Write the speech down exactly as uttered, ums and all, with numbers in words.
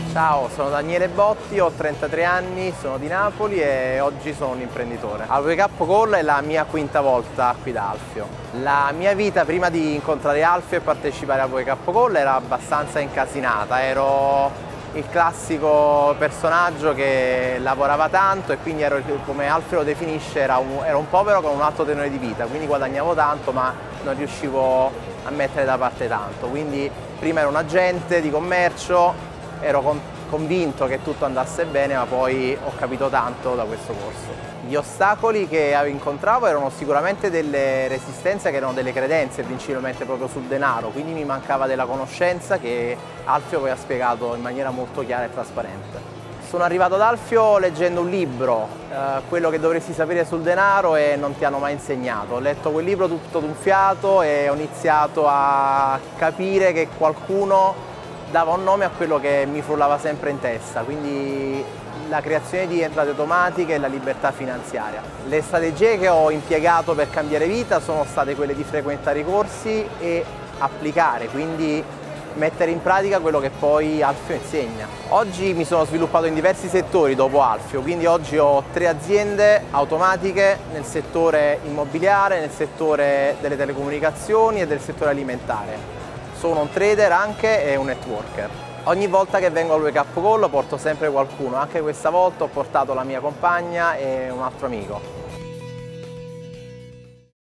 Ciao, sono Daniele Botti, ho trentatré anni, sono di Napoli e oggi sono un imprenditore. Al Wake Up Call è la mia quinta volta qui da Alfio. La mia vita prima di incontrare Alfio e partecipare al Wake Up Call era abbastanza incasinata, ero il classico personaggio che lavorava tanto e quindi ero, come Alfio lo definisce, era un, ero un povero con un alto tenore di vita, quindi guadagnavo tanto ma non riuscivo a mettere da parte tanto. Quindi prima ero un agente di commercio, ero con, convinto che tutto andasse bene, ma poi ho capito tanto da questo corso. Gli ostacoli che incontravo erano sicuramente delle resistenze che erano delle credenze, principalmente proprio sul denaro, quindi mi mancava della conoscenza che Alfio poi ha spiegato in maniera molto chiara e trasparente. Sono arrivato ad Alfio leggendo un libro, eh, quello che dovresti sapere sul denaro e non ti hanno mai insegnato. Ho letto quel libro tutto d'un fiato e ho iniziato a capire che qualcuno dava un nome a quello che mi frullava sempre in testa, quindi la creazione di entrate automatiche e la libertà finanziaria. Le strategie che ho impiegato per cambiare vita sono state quelle di frequentare i corsi e applicare, quindi mettere in pratica quello che poi Alfio insegna. Oggi mi sono sviluppato in diversi settori dopo Alfio, quindi oggi ho tre aziende automatiche nel settore immobiliare, nel settore delle telecomunicazioni e del settore alimentare. Sono un trader anche e un networker. Ogni volta che vengo al Wake Up Call porto sempre qualcuno, anche questa volta ho portato la mia compagna e un altro amico.